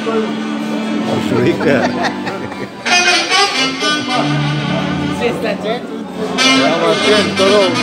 Ușurică. Ești atent? Am atent, te rog.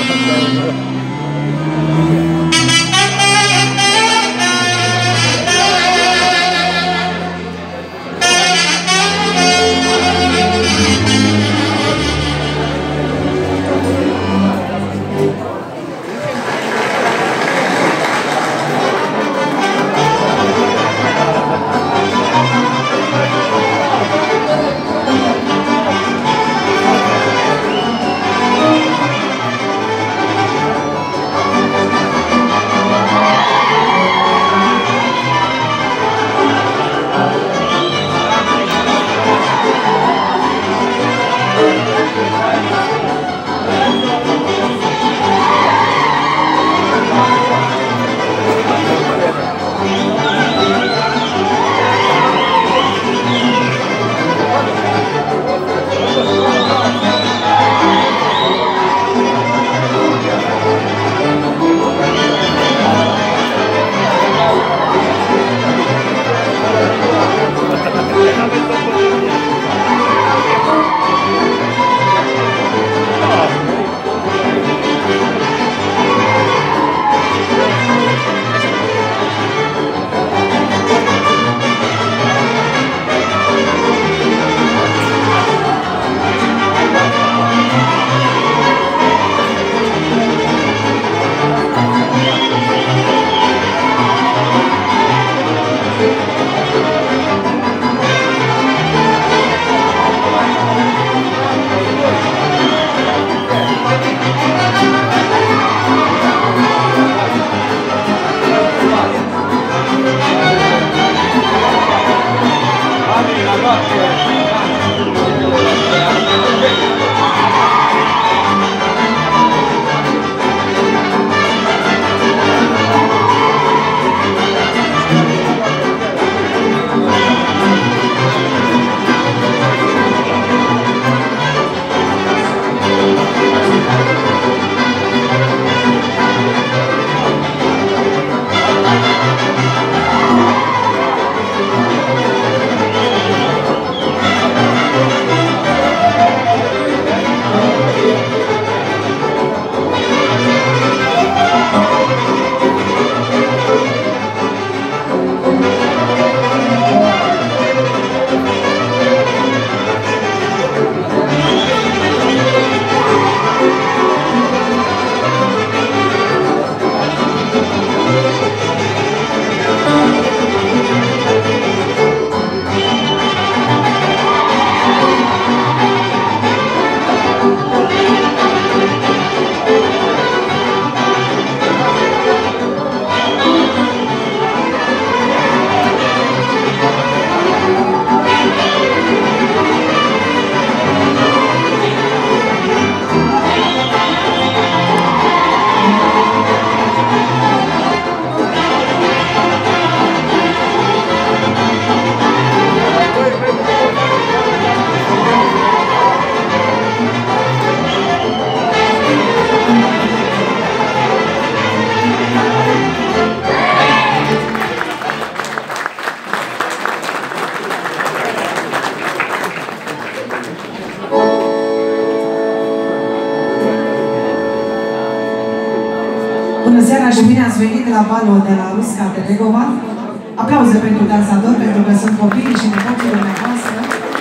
Bună seara și bine ați venit la balul de la Rusca Pedegova. Aplauze pentru dansatori, pentru că sunt copiii și nepoții dumneavoastră.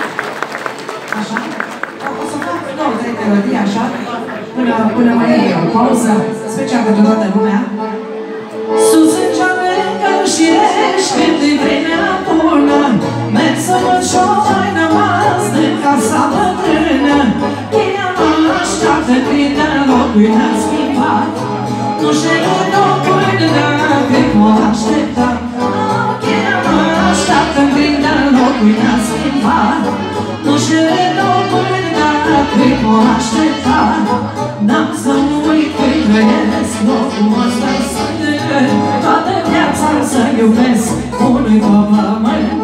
Așa? O să fac 2-3 melodii, așa, până mai e o pauză special pentru toată lumea. Sus în geamă și rești, când-i vremea bună, merg să văd și-o mai rămas de casa bătrână. Cheia mă așteaptă, credă locul n-a schimbat. Nu știu locul dacă m-o aștepta. Cheia mă așteaptă, credă locul n-a schimbat. Nu știu locul dacă m-o aștepta. N-am să uit că-i trăiesc locul ăsta să-i toată viața să iubesc unui pământ.